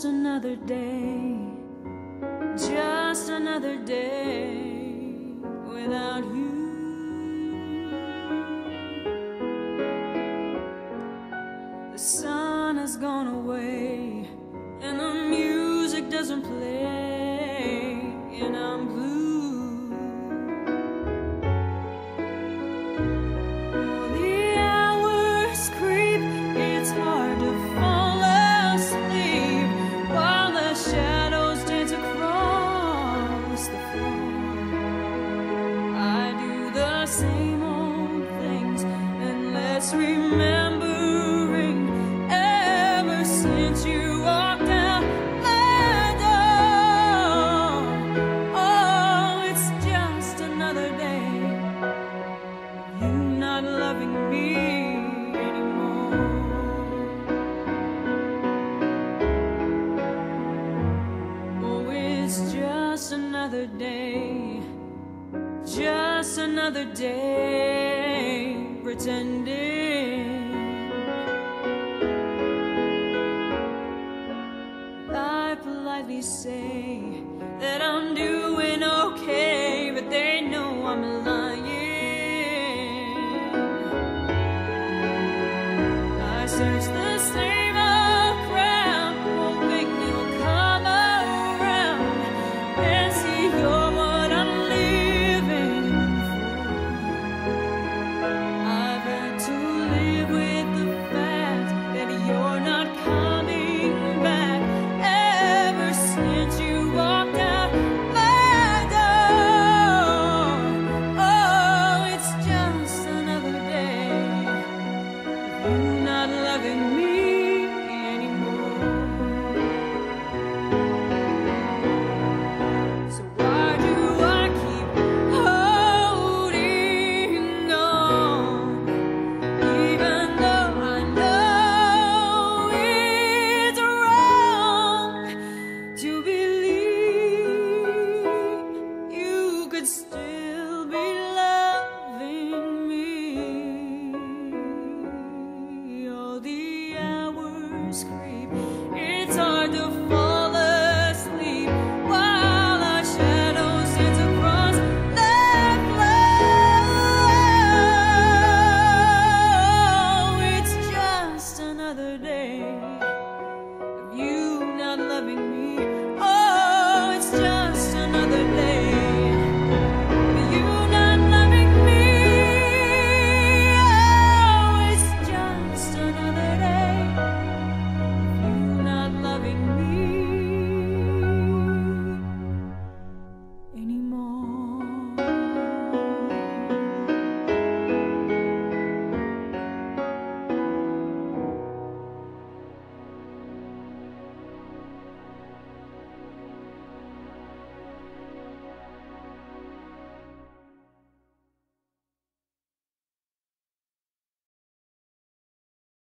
another day, just another day without you. The sun has gone away and the music doesn't play, and I'm blue. Oh, the hours creep, it's hard to fall asleep while the shadows dance across the floor. I do the same old things, and let's remembering ever since you walked out my door. Oh, it's just another day of you not loving me anymore. Oh, it's just another day, just another day pretending. I politely say that I'm doing okay, but they know I'm lying. I search the same old crowd, hoping you'll come around and see you're what I'm living for. I've had to live with the fact that you're not coming back ever since you